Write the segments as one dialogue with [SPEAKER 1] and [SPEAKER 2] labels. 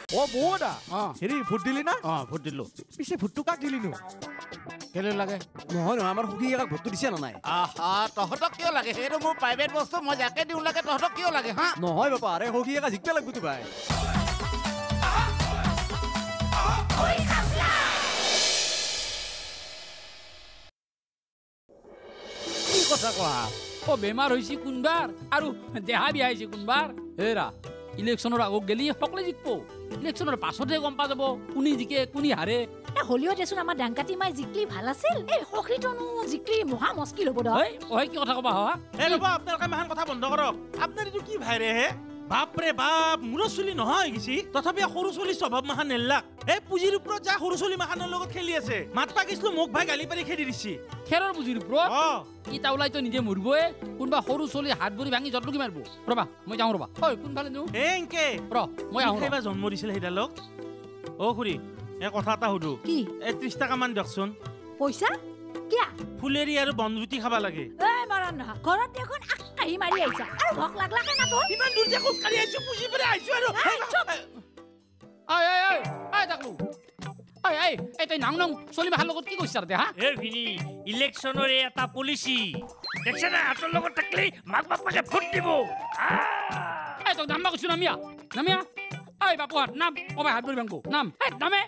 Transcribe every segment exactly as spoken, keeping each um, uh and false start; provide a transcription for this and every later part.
[SPEAKER 1] ও বৌদা হেৰি ভোট দিলি না
[SPEAKER 2] অ ভোট দিলো
[SPEAKER 1] পিছে ভোটটো কাক দিলি নো
[SPEAKER 2] কেলে লাগে
[SPEAKER 1] নহয় নহয় আমাৰ সুখী একাক ভোটটো দিছে না নাই
[SPEAKER 3] আহা তহঁতক কিয় লাগে সেইটো মোৰ প্ৰাইভেট বস্তু মই যাকে দিওঁ লাগে তহঁতক কিয় লাগে হা
[SPEAKER 1] নহয় বাপা আৰে সুখী একা জিকবা লাগব তো ভাই
[SPEAKER 4] Oi Khapla!
[SPEAKER 2] কি কথা কোৱা
[SPEAKER 5] ও বেমাৰ হৈছে কোনবাৰ আৰু দেহা বিয়া হৈছে কোনবাৰ হেৰা ইলেকশ্যনৰ আগত গেলি সকলে জিকব ইলেকশ্যনৰ পাছতহে গম পা যাব কোনি জিকে কোনি হাৰে
[SPEAKER 4] হলিও দেচোন আমাৰ ডাংকাটি মাই জিকলি ভাল আছিল এই হকৰিটনো জিকলি মহা মুশকিল হ'ব দ
[SPEAKER 5] ঐ ওই কি কথা কবা হা
[SPEAKER 6] এ ৰবা আপোনালোকে মাহান কথা বন্ধ কৰক আপোনাৰটো কি ভাই ৰে হে বাপৰে বাপ মোৰ চলি নহয় গিছি তথাপি সৰু চলি স্বভাৱ মাহান নেলাক এই পুজিৰ ওপৰত যা সৰু চলি মাহানৰ লগত খেলি আছে মাত পাকিছলো মোক ভাই গালি পাৰি খেদি দিছি
[SPEAKER 5] খেৰৰ বুজিৰ ওপৰত
[SPEAKER 6] অ
[SPEAKER 5] ইটা ওলাই তো নিজে মৰিবই কোনবা সৰু চলি হাত ভৰি ভাঙি জটলুকি মাৰিব ৰবা মই যাওঁ ৰবা ঐ কোনফালে নো
[SPEAKER 6] এ এনকে
[SPEAKER 5] ৰ মই আহো
[SPEAKER 6] কেবা জন্ম দিছিল সেইডালক অ খুৰী এ কথা এটা সুধো
[SPEAKER 4] কি
[SPEAKER 6] এ ত্ৰিশ টকা মান দিয়কচোন
[SPEAKER 4] পইচা কিয়া
[SPEAKER 6] ফুলেৰি আৰু বনৰুটি খাবা লাগে
[SPEAKER 4] এ মৰণ নহয় ঘৰত দেখোন আহি মাৰি আহিছা আৰু ভক লাগলা কেনা তো
[SPEAKER 6] ইমান দূৰ যে খোজ কাঢ়ি আহিছো পুজি পৰে আহিছো আৰু
[SPEAKER 5] ঐ ঐ ঐ ঐ তাকলু ঐ ঐ এই তই নাং নাং চলি মাখাৰ লগত কি কৈছ দে হা
[SPEAKER 7] এ ভিনি ইলেকশ্যনৰ এটা পলিচি দেখছ না হাতৰ লগত থাকলে মাক বাপাকে ভোট দিব
[SPEAKER 5] এই তই নামবা কৈছো নামিয়া নামিয়া ঐ বাপুহাত নাম কবাই হাত ভৰি ভাঙবো নাম এই নামে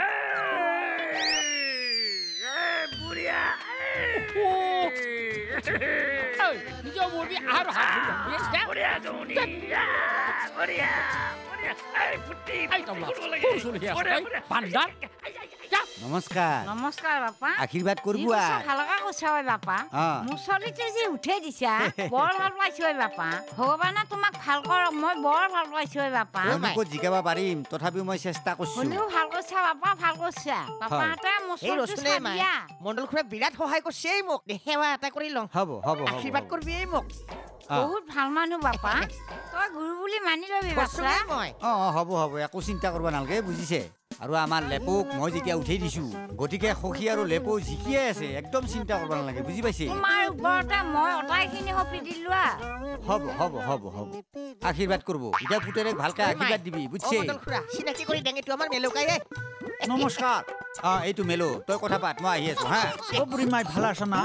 [SPEAKER 7] বুঢ়িয়া
[SPEAKER 5] ঐ নিজে মৰবি আৰু হাত ভৰি ভাঙবি
[SPEAKER 7] বুঢ়িয়া জমনি বুঢ়িয়া বুঢ়িয়া এই ফুটি
[SPEAKER 5] এই তবলা সৰু চলি আছে পাণ্ডাৰ
[SPEAKER 2] নমস্কাৰ
[SPEAKER 8] নমস্কাৰ বাপা
[SPEAKER 2] আশীৰ্বাদ কৰিব
[SPEAKER 8] ভালকা কৈছা ঐ বাপা মোৰ ছোৱালীটো যে উঠাই দিছা বৰ ভাল পাইছো ঐ বাপা ভগৱানে তোমাক ভাল কৰক মই বৰ ভাল পাইছো ঐ বাপা
[SPEAKER 2] মই জিকাব পাৰিম তথাপিও মই চেষ্টা কৰিছো
[SPEAKER 8] শুনিও ভাল কৈছা বাপা ভাল কৈছা বাপাহঁতে মোৰ ছোৱালীটো চাবিয়া
[SPEAKER 3] মণ্ডল খুৰা বিৰাট সহায় কৰিছে মোক সেৱা এটা কৰি লওঁ
[SPEAKER 2] হ'ব হ'ব
[SPEAKER 3] আশীৰ্বাদ কৰিবি মোক
[SPEAKER 8] বহুত ভাল মানুহ বাপা তই গুৰু বুলি মানি লবি বাপা
[SPEAKER 3] মই
[SPEAKER 2] অ হ'ব হ'ব একো চিন্তা কৰিব নালাগে বুজিছে আৰু আমাৰ লেপক মই যেতিয়া উঠাই দিছো গতিকে সখী আৰু লেপো জিকিয়ে আছে একদম চিন্তা কৰিব নালাগে বুজি পাইছে
[SPEAKER 8] তোমাৰ ওপৰতে মই অটাইখিনি সপি দিলো
[SPEAKER 2] হ'ব হ'ব হ'ব হ'ব আশীৰ্বাদ কৰিব এতিয়া পুতেৰে ভালকে আশীৰ্বাদ দিবি বুজিছে
[SPEAKER 3] মণ্ডল খুৰা চিনাকি কৰি দেঙেটো আমাৰ মেলুকায়ে
[SPEAKER 2] নমস্কাৰ অ এইটো মেলো তই কথা পাত মই আহি আছো হা
[SPEAKER 1] ও বুঢ়ী মাই ভাল আছ না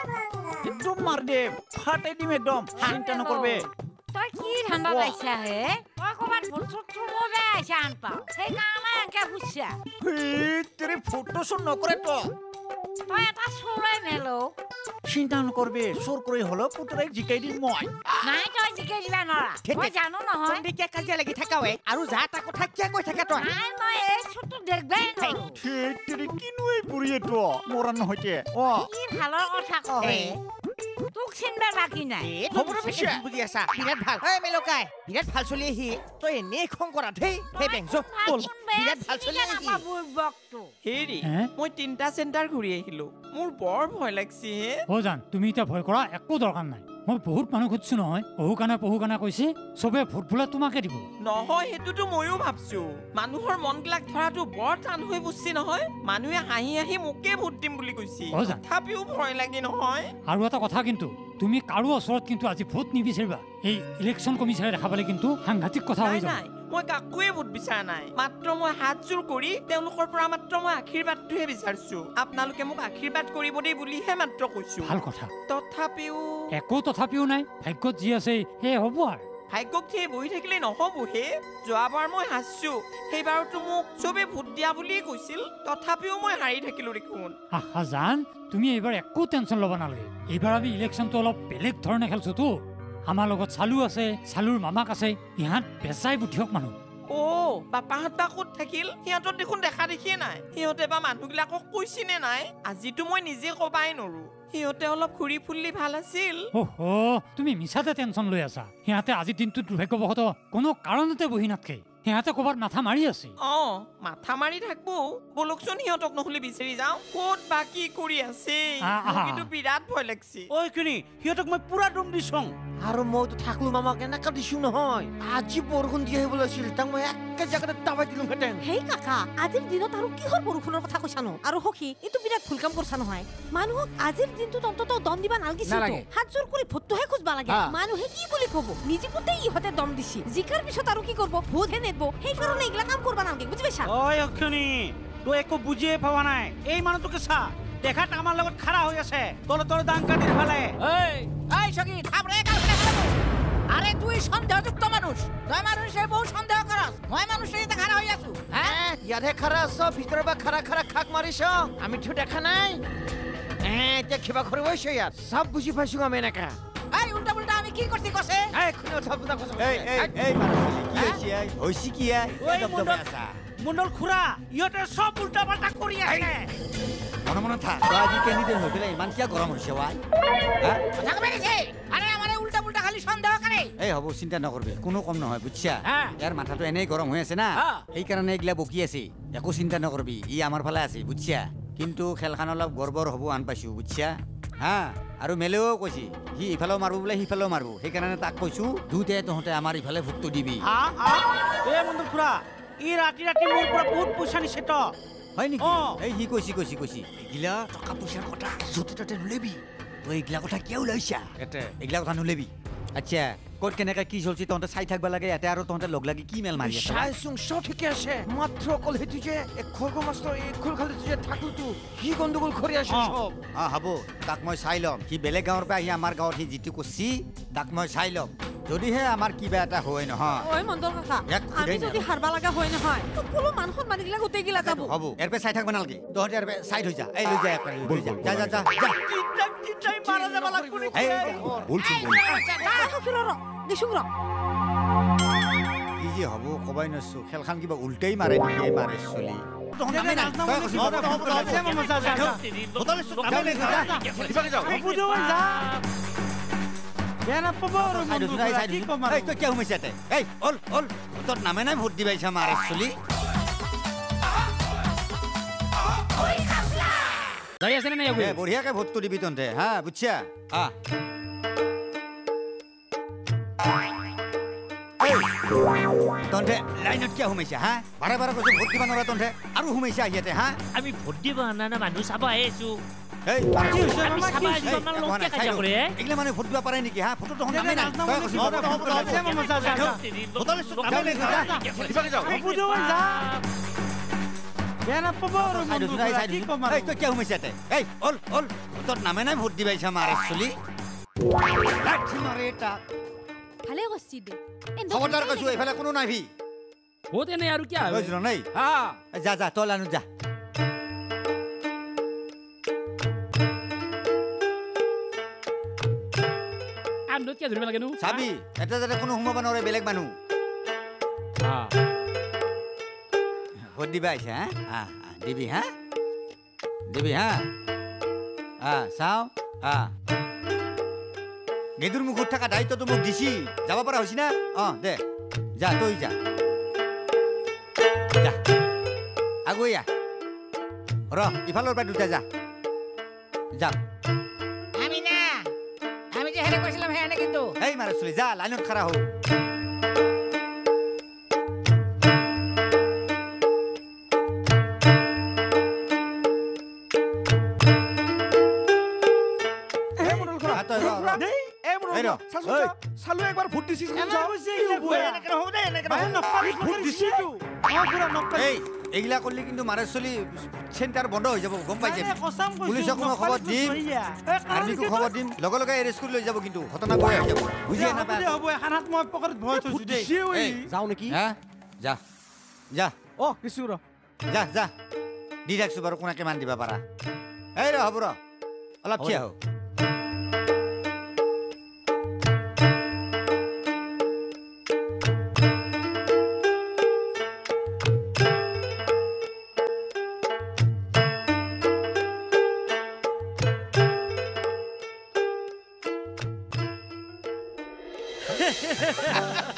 [SPEAKER 1] একদম মাৰ দে ফাটাই দিম একদম চিন্তা নকৰবে
[SPEAKER 8] তই কি ঠাণ্ডা পাইছা হে তই ক'ৰবাত ভুল চুট থুমবে আহিছা আন পাওঁ সেইকাৰণে এনেকে বুজছা
[SPEAKER 1] তেৰে ফটো চোন নকৰে তো
[SPEAKER 8] তই এটা চোৰাই মেলো
[SPEAKER 1] চিন্তা নকৰবে চোৰ কৰি হলেও পুতৰাক জিকাই দিম মই
[SPEAKER 8] নাই তই জিকাই দিবা নৰা মই জানো নহয়
[SPEAKER 3] কিয় কাজিয়া লাগি থাকাৱে আৰু যা তা কথা কিয় কৈ থাকা তই
[SPEAKER 8] নাই মই এই চুটটো দেখবাই নোৱাৰো
[SPEAKER 1] তেৰে কিনো এই বুঢ়ীয়ে তো মৰা নহয়তে অ
[SPEAKER 8] কি ভালৰ কথা কয় তোক চিন্তা বাকী নাই
[SPEAKER 3] বুজি আছা বিৰাট ভাল এই মেলুকাই বিৰাট ভাল চলি আহি তই এনেই খং কৰা ধেই সেই বেংজ বিৰাট ভাল চলি আহি
[SPEAKER 9] হেৰি মই তিনটা চেণ্টাৰ ঘূৰি আহিলো মোৰ বৰ ভয় লাগছে হে
[SPEAKER 10] অ জান তুমি এতিয়া ভয় কৰা একো দৰকাৰ নাই মই বহুত মানুহ খুঁজছো নহয় পহু কাণে পহু কাণে কৈছে চবে ভোট বোলে তোমাকে দিব
[SPEAKER 9] নহয় সেইটোতো ময়ো ভাবছো মানুহৰ মনবিলাক ধৰাটো বৰ টান হৈ বুজছি নহয় মানুহে হাঁহি হাঁহি মোকে ভোট দিম বুলি কৈছে তথাপিও ভয় লাগে নহয়
[SPEAKER 10] আৰু এটা কথা কিন্তু তুমি কাৰো ওচৰত কিন্তু আজি ভোট নিবিচাৰিবা এই ইলেকশ্যন কমিছনে দেখা পালে কিন্তু সাংঘাতিক কথা হৈ যায়
[SPEAKER 9] মই কাকোৱে ভোট বিচৰা নাই মাত্ৰ মই হাত জোৰ কৰি তেওঁলোকৰ পৰা মাত্ৰ মই আশীৰ্বাদটোহে বিচাৰিছো আপোনালোকে মোক আশীৰ্বাদ কৰিব দেই বুলিহে মাত্ৰ কৈছো
[SPEAKER 10] ভাল কথা
[SPEAKER 9] তথাপিও
[SPEAKER 10] একো তথাপিও নাই ভাগ্যত যি আছে সেই হ'ব আৰু
[SPEAKER 9] ভাগ্যক থিয়ে বহি থাকিলে নহ'ব হে যোৱাবাৰ মই হাঁচছো সেইবাৰতো মোক চবে ভোট দিয়া বুলিয়ে কৈছিল তথাপিও মই হাৰি থাকিলো দেখোন
[SPEAKER 10] আহা জান তুমি এইবাৰ একো টেনশ্যন ল'ব নালাগে এইবাৰ আমি ইলেকশ্যনটো অলপ বেলেগ ধৰণে খেলছোতো আমাৰ লগত চালু আছে চালুৰ মামাক আছে ইহঁত বেচাই বুদ্ধিয়ক মানুহ
[SPEAKER 9] অ বাপাহঁত বা ক'ত থাকিল সিহঁতৰ দেখোন দেখা দেখিয়ে নাই সিহঁতে বা মানুহবিলাকক কৈছিনে নাই আজিতো মই নিজে ক'বাই নৰো সিহঁতে অলপ ঘূৰি ফুৰিলি ভাল আছিল
[SPEAKER 10] অহ তুমি মিছাতে টেনশ্যন লৈ আছা সিহঁতে আজি দিনটো দুৰ্ভাগ্যবশত কোনো কাৰণতে বহি নাথাকে সিহঁতে ক'ৰবাত মাথা মাৰি আছে
[SPEAKER 9] অ মাথা মাৰি থাকবো বলকচোন সিহঁতক নহ'লে বিচাৰি যাওঁ ক'ত বা কি কৰি আছে কিন্তু বিৰাট ভয় লাগছে
[SPEAKER 6] ঐ কিনি সিহঁতক মই পুৰা দম দিছং
[SPEAKER 3] আৰু মইতো থাকলো মামাক এনেকা দিছো নহয় আজি বৰষুণ দিয়ে আহিবলৈ আছিল তাক মই একে জেগাতে দাবাই দিলো হেঁতেন
[SPEAKER 4] হেই কাকা আজিৰ দিনত আৰু কিহৰ বৰষুণৰ কথা কৈছানো আৰু সখী এইটো বিৰাট ভুল কাম কৰছা নহয় মানুহক আজিৰ দিনটোত অন্তত দম দিবা নালগিছিল হাত জোৰ কৰি ভোটটোহে খুজবা লাগে মানুহে কি বুলি কব নিজে পুতে ইহঁতে দম দিছি জিকাৰ পিছত আৰু কি কৰব ভোটহে নেদব সেইকাৰণে এইগিলা কাম কৰবা নালগে বুজি পাইছা
[SPEAKER 1] ঐ অক্ষণী তই একো বুজিয়ে পোৱা নাই এই মানুহটোকে চা দেখাত আমাৰ লগত খাৰা হৈ আছে তলে তলে দাং কাটিৰ ফালে
[SPEAKER 11] এই এই সখী থাম ৰে কাল আরে তুই সন্দেহযুক্ত মানুষ তুই মানুষে বহু সন্দেহ করস মই মানুষের সাথে খারাপ হই আছু
[SPEAKER 3] হ্যাঁ ইয়াতে খারা আছ ভিতরে বা খারা খারা খাক মারিছ আমি তো দেখা নাই হ্যাঁ তে কিবা করে হইছে ইয়াত সব বুঝি পাইছো আমি এনেকা
[SPEAKER 11] এই উল্টা উল্টা আমি কি করছি কসে
[SPEAKER 3] এই কোন সব বুঝা কসে
[SPEAKER 2] এই এই এই মানুষ কি হইছে আই হইছে কি আই
[SPEAKER 1] ওই মন্ডল মন্ডল খুৰা ইহঁতে সব উল্টা পাল্টা কৰি আছে
[SPEAKER 2] মনে মনে থাক আজি কেনিদিন হৈ পেলাই ইমান কিয় গৰম হৈছে ওয়াই হ্যাঁ
[SPEAKER 11] কথা কইছে আরে আমারে উল্টা উল্টা খালি সন্দেহ করে
[SPEAKER 2] এই হব চিন্তা নকৰবে কোনো কম নহয় বুঝছা ইয়াৰ মাথাটো এনেই গৰম হৈ আছে না এই কাৰণে এইগিলা বকি আছে একো চিন্তা নকৰবি ই আমাৰ ফালে আছে বুঝছা কিন্তু খেলখান অলপ গৰ্বৰ হ'ব আন পাইছো বুঝছা হা আৰু মেলেও কৈছি সি ইফালেও মাৰব বোলে সিফালেও মাৰব সেইকাৰণে তাক কৈছো দুতে তহঁতে আমাৰ ইফালে ভোটটো দিবি
[SPEAKER 1] এ মন্ডল খুৰা ই ৰাতি ৰাতি মোৰ পৰা বহুত পইচা নিছে তো
[SPEAKER 2] হয় নেকি এই সি কৈছি কৈছি কৈছি এগিলা টকা পইচাৰ কথা য'তে ত'তে নুলেবি তই এগিলা কথা কিয় ওলাইছা এতে এগিলা কথা নুলেবি আচ্ছা ক'ত কেনেকৈ কি চলছি তহঁতে চাই থাকিব লাগে ইয়াতে আৰু তহঁতে লগ লাগি কি মেল মাৰি আছে
[SPEAKER 3] চাইছোং চব ঠিকে আছে মাত্ৰ অকল সেইটো যে এক খৰ্গ মাষ্টৰ এক খোল খালি যে থাকোতো সি গণ্ডগোল কৰি আছে সব
[SPEAKER 2] অঁ হ'ব তাক মই চাই ল'ম সি বেলেগ গাঁৱৰ পৰা আহি আমাৰ গাঁৱত সি যিটো কৰিছি তাক মই চাই ল'ম যদিহে আমাৰ কিবা এটা হয় নহয়
[SPEAKER 4] ঐ মণ্ডল কাকা আমি যদি হাৰবা লাগা হয় নহয় তো কোনো মানুহৰ মাৰিগিলা গোটেই গিলা যাব
[SPEAKER 2] হ'ব ইয়াৰ পৰা চাই থাকিব নালাগে তহঁতে ইয়াৰ পৰা চাইড হৈ যা এই লৈ যা লৈ যা যা যা যা
[SPEAKER 1] চিন্তাই মাৰা যাব লাগব নেকি
[SPEAKER 2] বলছো
[SPEAKER 4] দিছো ৰ
[SPEAKER 2] কি যে হ'ব কবাই নছো খেলখান কিবা উল্টাই মাৰে নেকি মাৰে চলি নামে নাই ভোট দিবাইছা মাৰে চলি বঢ়িয়াকে ভোটটো দিবি তহঁতে হা বুঝছা হা তহঁতে লাইনত কিয় সোমাইছা হা বাৰে বাৰে কৈছো ভোট দিব নোৱাৰা তহঁতে আৰু সোমাইছা ইয়াতে হা
[SPEAKER 7] আমি ভোট দিব না না মানুহ চাব আহিছো
[SPEAKER 2] এইগিলা মানে ভোট দিব পাৰে নেকি হা ফটোটো নামে নাই কিয় সোমাইছা এই অল অল তোৰ নামে নাই ভোট দিবাইছা মাৰে চলি
[SPEAKER 4] ভালে কইছি দে
[SPEAKER 2] খবৰদাৰ কৈছো এইফালে কোনো নাইভি
[SPEAKER 5] ভোট এনে আৰু কি আৰু
[SPEAKER 2] বুজিল নাই হা যা যা তল আনো যা
[SPEAKER 5] আন্দত কি ধৰিব লাগেনো
[SPEAKER 2] চাবি এটা যাতে কোনো সোমাব নোৱাৰে বেলেগ মানুহ ভোট দিবা আহিছা হা দিবি হা দিবি হা হা চাও হা গেদুৰ মুখত থকা দায়িত্বটো মোক দিছি যাব পৰা হৈছি না অঁ দে যা তই যা যা আগুৱাই আহ ৰ ইফালৰ পৰা দুটা যা যা
[SPEAKER 11] আমি না আমি যে হেনে কৈছিলাম হেনে কিন্তু
[SPEAKER 2] এই মাৰা চলি যা লাইনত খাৰা হও
[SPEAKER 6] চালো একবাৰ ভোট দিছিস
[SPEAKER 2] এইগিলা করলে কিন্তু মারে চলি সেন্টার বন্ধ হয়ে যাব গম পাইছে পুলিশক কোনো খবর দিম আর্মিকো খবর দিম লগে লগে এরেস্ট করে লই যাব কিন্তু ঘটনা বয় হয়ে যাব বুঝিয়ে না পায়
[SPEAKER 1] হ'ব এখানাত মই পকেট ভয় থৈছো দেই
[SPEAKER 3] যাও নেকি
[SPEAKER 2] হ্যাঁ যা যা
[SPEAKER 3] ও কিছু ৰ
[SPEAKER 2] যা যা দি রাখছো বাৰু কোনাকে মান দিবা পাৰা এই ৰ হ'ব ৰ অলপ থিয়া হও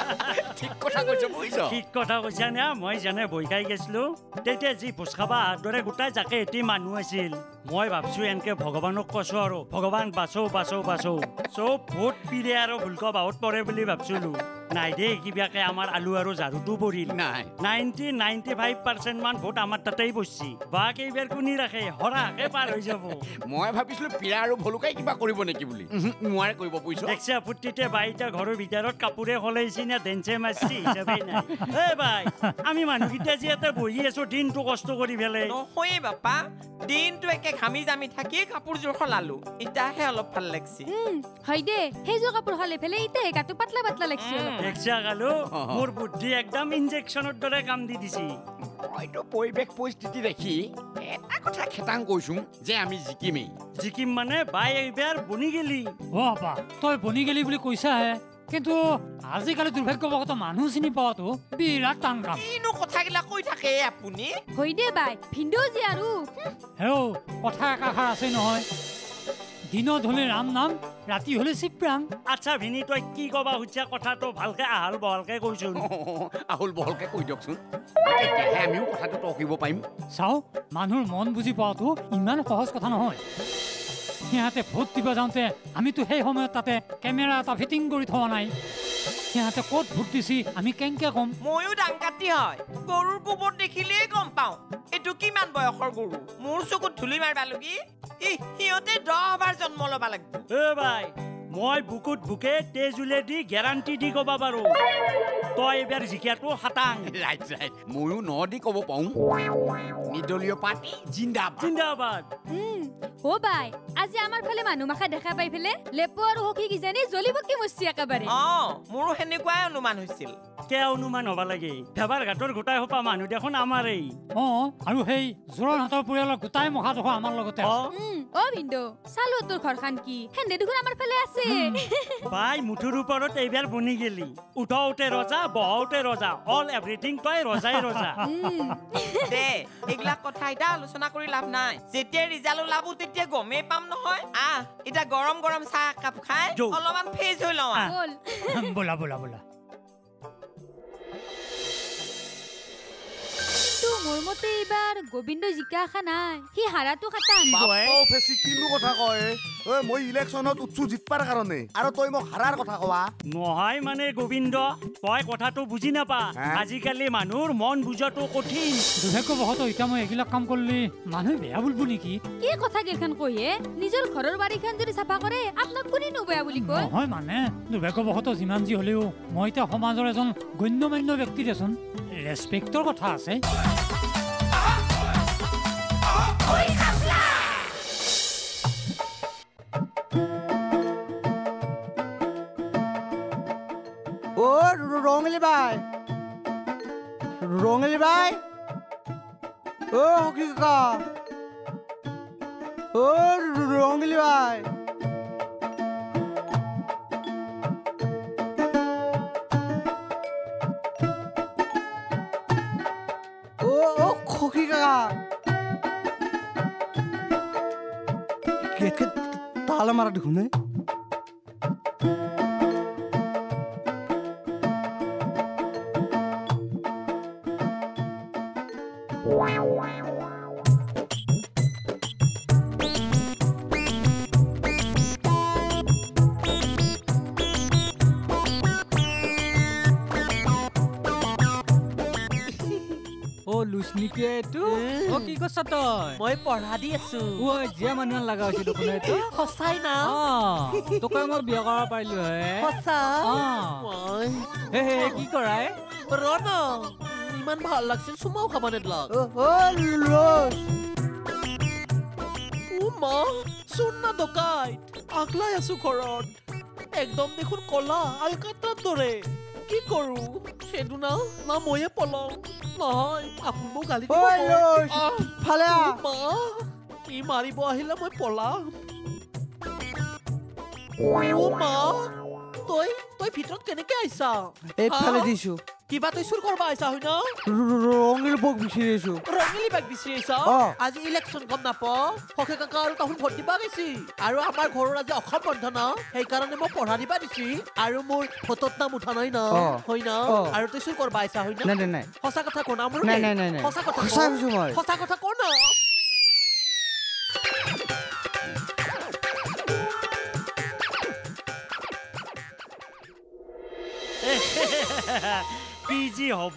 [SPEAKER 12] ঠিক কথা কৈছ বুজিছ
[SPEAKER 7] ঠিক কথা কৈছা নে মই জানে বৈ খাই গৈছিলো তেতিয়া যি ভোজ খাবা দৰে গোটাই জাকে এটি মানুহ আছিল মই ভাবছো এনেকে ভগৱানক কৈছো আৰু ভগৱান বাচো বাচো বাচো চব ভোট পিৰে আৰু ভুলক বাহত পৰে বুলি ভাবছিলো নাই দে কিবাকে আমাৰ আলু আৰু ঝাৰুটো পৰিল
[SPEAKER 12] নাই
[SPEAKER 7] নাইনটি নাইনটি ফাইভ পাৰ্চেণ্ট মান ভোট আমাৰ তাতেই বসছি বা কেইবাৰ কোনি ৰাখে হৰাকে পাৰ হৈ যাব
[SPEAKER 12] মই ভাবিছিলো পিৰা আৰু ভলুকাই কিবা কৰিব নেকি বুলি নোৱাৰে কৰিব বুজিছ
[SPEAKER 7] দেখছা ফুটিতে বাইটা ঘৰৰ ভিতৰত কাপোৰে সলাইছি নে ডেন্সে মাৰছি হিচাপেই নাই এ ভাই আমি মানুহকেইটা যে ইয়াতে বহি আছো দিনটো কষ্ট কৰি পেলাই
[SPEAKER 9] নহয় বাপা দিনটো একে ঘামি জামি থাকি কাপোৰযোৰ সলালো এতিয়াহে অলপ ভাল লাগছি
[SPEAKER 13] হয় দে সেইযোৰ কাপোৰ সলাই ফেলে এতিয়া গাটো পাতলা পাতলা লাগছি
[SPEAKER 7] দেখছা গালো মোৰ বুদ্ধি একদম ইনজেকশ্যনৰ দৰে কাম দি দিছি
[SPEAKER 12] মইতো পৰিৱেশ পৰিস্থিতি দেখি এটা কথা খেতাং কৈছো যে আমি জিকিমেই
[SPEAKER 7] জিকিম মানে বাই এইবাৰ বনি গেলি
[SPEAKER 10] অ আপা তই বনি গেলি বুলি কৈছাহে কিন্তু আজিকালি দুৰ্ভাগ্যবশত মানুহ চিনি পোৱাটো বিৰাট টান কাম
[SPEAKER 9] কিনো কথাগিলা কৈ থাকে আপুনি
[SPEAKER 13] হৈ দে বাই ভিন্দো যি আৰু
[SPEAKER 10] হেও কথা একাষাৰ আছে নহয় দিনত হলে ৰাম নাম ৰাতি হলে শিৱৰাম
[SPEAKER 7] আচ্ছা ভিনি তই কি কবা খুজিছা কথাটো ভালকে আহল বহলকে কৈছোন
[SPEAKER 12] আহল বহলকে কৈ দিয়কচোন তেতিয়াহে আমিও কথাটো টকিব পাৰিম
[SPEAKER 10] চাও মানুহৰ মন বুজি পোৱাটো ইমান সহজ কথা নহয় সিহঁতে ভোট দিব যাওঁতে আমিতো সেই সময়ত তাতে কেমেৰা এটা ফিটিং কৰি থোৱা নাই সিহঁতে ক'ত ভোট দিছি আমি কেনেকে কম
[SPEAKER 9] ময়ো ডাংকাটি হয় গৰুৰ গোবৰ দেখিলেই গম পাওঁ এইটো কিমান বয়সৰ গৰু মোৰ চকুত ধূলি মাৰিবা লগি ই সিহঁতে দহ বাৰ জন্ম ল'বা লাগিব
[SPEAKER 7] এ ভাই মই বুকুত বুকে তেজুলে দি গেৰাণ্টি দি ক'বা পাৰো তই এবাৰ জিকিয়াটো হাতাং
[SPEAKER 12] ৰাইট ৰাইট ময়ো ন দি ক'ব পাওঁ নিৰ্দলীয় পাৰ্টি জিন্দাবাদ
[SPEAKER 7] জিন্দাবাদ
[SPEAKER 13] ও বাই আজি আমাৰ ফালে মানুহ মাখা দেখা পাই ফেলে লেপো আৰু হকি কিজানি জ্বলিব কি মস্তি একেবাৰে
[SPEAKER 9] অ মোৰো সেনেকুৱাই অনুমান হৈছিল
[SPEAKER 7] কে অনুমান হবা লাগে ভেবাৰ ঘাটৰ গোটাই সোপা মানুহ দেখোন আমাৰেই
[SPEAKER 10] অ আৰু সেই জোৰৰ হাতৰ পৰিয়ালৰ গোটাই মখা জোখা আমাৰ লগতে
[SPEAKER 13] অ ভিন্দো চালো তোৰ ঘৰখান কি হেন্দে দেখোন আমাৰ ফালে আছে
[SPEAKER 7] বাই মুঠুৰ ওপৰত এইবাৰ বনি গেলি উঠাওতে ৰজা বহাওতে ৰজা অল এভৰিথিং তই ৰজাই ৰজা
[SPEAKER 9] দে এইগিলা কথা এটা আলোচনা কৰি লাভ নাই যেতিয়া ৰিজাল্ট ওলাব তেতিয়া গমেই পাম নহয় আহ এতিয়া গৰম গৰম চাহ একাপ খাই অলপমান ফ্ৰেছ হৈ লওঁ
[SPEAKER 10] ব'লা ব'লা ব'লা
[SPEAKER 13] মোৰ মতে এইবাৰ গোবিন্দ জিকা খা নাই সি হাৰাটো খাটাং
[SPEAKER 14] বাপ্পাও ফেচি কিনো কথা কয় ঐ মই ইলেকশ্যনত উঠছো জিতপাৰ কাৰণে আৰু তই মোক হাৰাৰ কথা কোৱা
[SPEAKER 7] নহয় মানে গোবিন্দ তই কথাটো বুজি নাপা আজিকালি মানুহৰ মন বুজাটো কঠিন
[SPEAKER 10] দুৰ্ভাগ্যবশত এতিয়া মই এইবিলাক কাম কৰিলে মানুহে বেয়া বুলিব নেকি
[SPEAKER 13] কি কথা কেইখন কৈয়ে নিজৰ ঘৰৰ বাৰীখন যদি চাফা কৰে আপোনাক কোনেনো বেয়া বুলি কয়
[SPEAKER 10] নহয় মানে দুৰ্ভাগ্যবশত যিমান যি হ'লেও মই এতিয়া সমাজৰ এজন গণ্যমান্য ব্যক্তি দেচোন ৰেচপেক্টৰ কথা আছে
[SPEAKER 15] Oi Khapla!
[SPEAKER 16] ও ৰঙলি বাই ৰঙলি বাই ও হকি কাকা ও ৰঙলি বাই ও ও হকি কাকা কে তালা মারা দেখুন
[SPEAKER 17] লুচনিকে এটো ও কি কৈছ তই
[SPEAKER 9] মই পঢ়া দি আছো
[SPEAKER 17] ও যে মানুহ লাগা হৈছে দেখোন এটো
[SPEAKER 9] সঁচাই না
[SPEAKER 17] তোকে মই বিয়া কৰা পাৰিলো হে
[SPEAKER 9] সঁচা
[SPEAKER 17] মই হে হে কি কৰাই
[SPEAKER 9] ৰন ইমান ভাল লাগছিল সুমাও খাবনে ব্লগ
[SPEAKER 16] ও রোজ
[SPEAKER 9] ও মা শুন না দকাই আকলাই আছো ঘৰত একদম দেখোন কলা আলকাতাৰ দৰে কি কৰো সেদু না না ময়ে পলং নহয় আপুনি মোক গালি দিব
[SPEAKER 16] ঐ লোজ ফালে
[SPEAKER 9] মা ই মাৰিব আহিলে মই পলাম ও মা তই তই ভিতৰত কেনেকে আইছা
[SPEAKER 16] এই ফালে দিছো
[SPEAKER 9] কিবা তই চুৰ কৰবা আইছা হয় না
[SPEAKER 16] ৰঙিল বক বিচাৰি আছো
[SPEAKER 9] ৰঙিলি বাগ বিচাৰি আইছা
[SPEAKER 16] অ।
[SPEAKER 9] আজি ইলেকশ্যন গম নাপাও সখে কাকা আৰু তাহুন ভোট দিবা গৈছি আৰু আমাৰ ঘৰৰ আজি অসম বন্ধ না সেইকাৰণে মই পঢ়া দিবা দিছি আৰু মোৰ ভোটত নাম উঠা নাই না
[SPEAKER 16] অ।
[SPEAKER 9] হয় না
[SPEAKER 16] অ।
[SPEAKER 9] আৰু তই চুৰ কৰবা আইছা হয় না
[SPEAKER 16] নাই নাই নাই
[SPEAKER 9] সঁচা কথা কোন আমাৰ
[SPEAKER 16] নাই নাই নাই নাই
[SPEAKER 9] সঁচা কথা
[SPEAKER 16] সঁচা
[SPEAKER 9] ক।
[SPEAKER 16] কৈছো মই
[SPEAKER 9] সঁচা কথা ক না
[SPEAKER 7] কি যি হব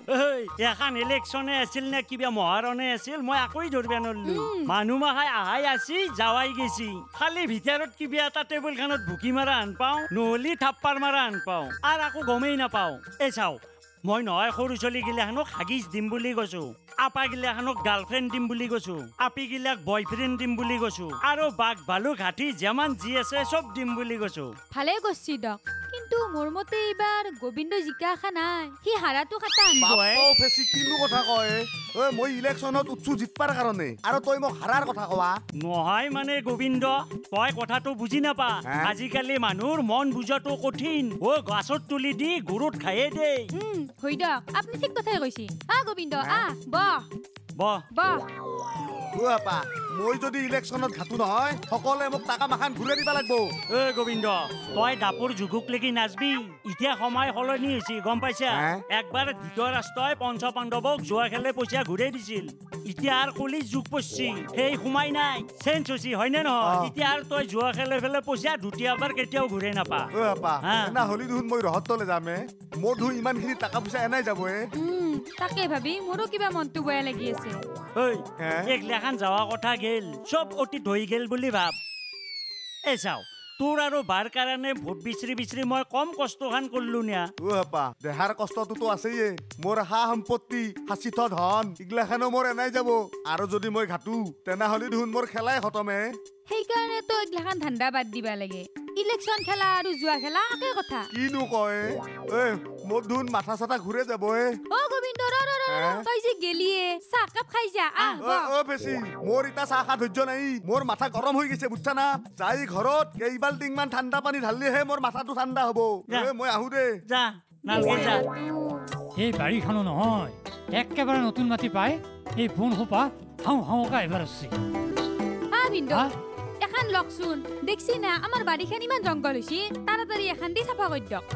[SPEAKER 7] এখন ইলেকশ্যনে আছিল নে কিবা মহাৰণে আছিল মই আকৈ ধৰিব নোৱাৰিলো মানুহ মাহাই আহাই আছি যাৱাই গেছি খালি ভিতৰত কিবা এটা টেবুল খানত ভুকি মাৰা আন পাওঁ নহলি থাপ্পাৰ মাৰা আন পাওঁ আৰু আকৌ গমেই নাপাওঁ এই চাও মই নহয় সৰু ছোৱালী গিলাখানক হাগিজ দিম বুলি কৈছো আপা গিলাখানক গাৰ্লফ্ৰেণ্ড দিম বুলি কৈছো আপি গিলাক বয়ফ্ৰেণ্ড দিম বুলি কৈছো আৰু বাঘ ভালুক হাতী যিমান যি আছে চব দিম বুলি কৈছো
[SPEAKER 13] ভালে কৈছি দক কিন্তু মোৰ মতে এইবাৰ গোবিন্দ জিকা আশা নাই সি হাৰাটো খাটা
[SPEAKER 14] বাপ্পাও ফেচি কিনো কথা কয় ঐ মই ইলেকশ্যনত উঠছো জিতপাৰ কাৰণে আৰু তই মোক হাৰাৰ কথা কোৱা
[SPEAKER 7] নহয় মানে গোবিন্দ তই কথাটো বুজি নাপা আজিকালি মানুহৰ মন বুজাটো কঠিন অ গাছত তুলি দি গুৰুত খায়ে দে
[SPEAKER 13] হৈ দক আপুনি ঠিক কথাই কৈছি আ গোবিন্দ আ বহ
[SPEAKER 7] বহ
[SPEAKER 13] বহ
[SPEAKER 14] ও আপা মই যদি ইলেকশ্যনত ঘাটো নহয় সকলে মোক টাকা মাখান ঘূৰাই দিবা লাগব
[SPEAKER 7] এ গোবিন্দ তই দাপুৰ যুগুক লেগি নাচবি এতিয়া সময় সলনি হৈছে গম পাইছা একবাৰ দ্বিতীয় ৰাষ্ট্ৰই পঞ্চ পাণ্ডৱক যোৱা খেলে পইচা ঘূৰাই দিছিল এতিয়া আৰু কলি যুগ পচছি সেই সোমাই নাই চেঞ্জ হৈছে হয়নে নহয় এতিয়া আৰু তই যোৱা খেলে ফেলে পইচা দ্বিতীয়বাৰ কেতিয়াও ঘূৰাই নাপা
[SPEAKER 14] ও আপা না হলি দেখোন মই ৰহতলে যামে মোৰ ধু ইমানখিনি টাকা পইচা এনাই যাব এ
[SPEAKER 13] তাকে ভাবি মোৰো কিবা মনটো বেয়া লাগি আছে
[SPEAKER 7] ঐ একলাখান যাৱা কথা গেল চব অতীত হৈ গেল বুলি ভাব এ চাও তোৰ আৰু বাৰ কাৰণে ভোট বিচৰি বিচৰি মই কম কষ্ট খান কৰলো নিয়া
[SPEAKER 14] ও আপা দেহাৰ কষ্টটোতো আছেই মোৰ হা সম্পত্তি হাচিত ধন ইগলাখানো মোৰ এনাই যাব আৰু যদি মই ঘাটো তেনেহলে দেখোন মোৰ খেলাই খতমে
[SPEAKER 13] সেইকাৰণে তো এইগিলাখান ধান্দা বাদ দিবা লাগে ইলেকশ্যন খেলা আৰু যোৱা খেলা একে কথা
[SPEAKER 14] কিনো কয় এ মোৰ ধুন মাথা চাথা ঘূৰে যাব এ
[SPEAKER 13] অ গোবিন্দ ৰ ৰ ৰ তই যে গেলিয়ে চাহ কাপ খাই যা আ
[SPEAKER 14] অ বেছি মোৰ ইটা চাহ খা ধৈৰ্য নাই মোৰ মাথা গৰম হৈ গৈছে বুঝছা না যাই ঘৰত কেইবাল্টিং মান ঠাণ্ডা পানী ঢালিলেহে মোৰ মাথাটো ঠাণ্ডা হ'ব এ মই আহো দে
[SPEAKER 7] যা নালগে যা
[SPEAKER 10] এই বাৰীখনো নহয় একেবাৰে নতুন মাটি পাই এই বন সোপা হাও হাওকা এবাৰ আছে
[SPEAKER 13] আ বিন্দ এখন লকচোন দেখছি না আমাৰ বাৰীখন ইমান জংগল হৈছে তাড়াতাড়ি এখন দি চাফা কৰি দিয়ক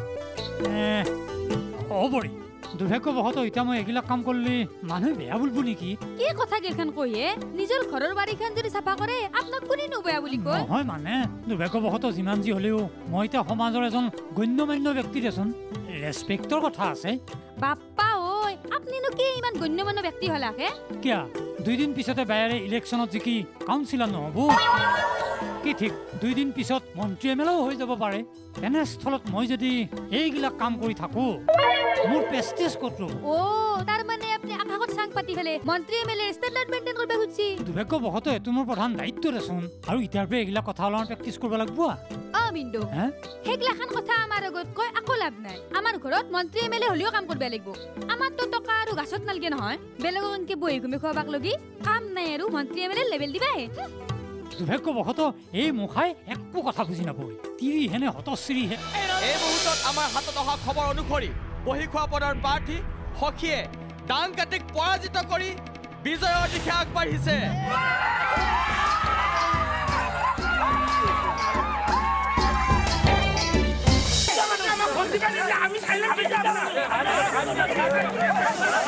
[SPEAKER 10] অ বৰি দুৰ্ভাগ্যবশত এতিয়া মই এগিলাক কাম কৰিলে মানুহে বেয়া বুলিব নেকি
[SPEAKER 13] কি কথা গেলখান কয়ে নিজৰ ঘৰৰ বাৰীখন যদি চাফা কৰে আপোনাক কোনেনো বেয়া বুলি কয়
[SPEAKER 10] নহয় মানে দুৰ্ভাগ্যবশত যিমান যি হ'লেও মই এতিয়া সমাজৰ এজন গণ্যমান্য ব্যক্তি দেচোন ৰেচপেক্টৰ কথা আছে
[SPEAKER 13] বাপ্পা ঐ আপনিনো কি ইমান গণ্যমান্য ব্যক্তি হলাকে
[SPEAKER 10] কিয়া দুইদিন পিছতে বায়াৰে ইলেকশ্যনত জিকি কাউন্সিলৰ নহ'ব কি ঠিক দুইদিন পিছত মন্ত্ৰী এম এল এও হৈ যাব পাৰে এনেস্থলত মই যদি এইগিলাক কাম কৰি থাকো মোৰ প্ৰেষ্টিজ ক'ত ৰ'ব
[SPEAKER 13] অ তাৰ মানে আপুনি আকাশত চাং পাতি ফেলে মন্ত্ৰী এম এল এৰ ষ্টেণ্ডাৰ্ড মেইনটেইন কৰিব খুজিছি
[SPEAKER 10] দুৰ্ভাগ্যবশত এইটো মোৰ প্ৰধান দায়িত্ব দেচোন আৰু এতিয়াৰ পৰা এইগিলাক কথা ওলাৰ প্ৰেক্টিচ কৰিব লাগিব
[SPEAKER 13] অ বিন্দু সেইগিলাখান কথা আমাৰ আগত কৈ আকৌ লাভ নাই আমাৰ ঘৰত মন্ত্ৰী এম এল এ হ'লেও কাম কৰিব লাগিব আমাৰতো টকা আৰু গাছত নালগে নহয় বেলেগক এনেকে বহি ঘুমি খোৱাবাক লগি কাম নাই আৰু মন্ত্ৰী এম এল এ লেবেল দিবাহে
[SPEAKER 10] দুৰ্ভাগ্যবশত এই মুখাই একো কথা বুজি নাপায় তিৰি হেনে হতশ্ৰীহে
[SPEAKER 18] এই মুহূৰ্তত আমাৰ হাতত অহা খবৰ অনুসৰি বহি খোৱা পদৰ প্ৰাৰ্থী সখীয়ে ডাং কাটিক পৰাজিত কৰি বিজয়ৰ দিশে আগবাঢ়িছে আমি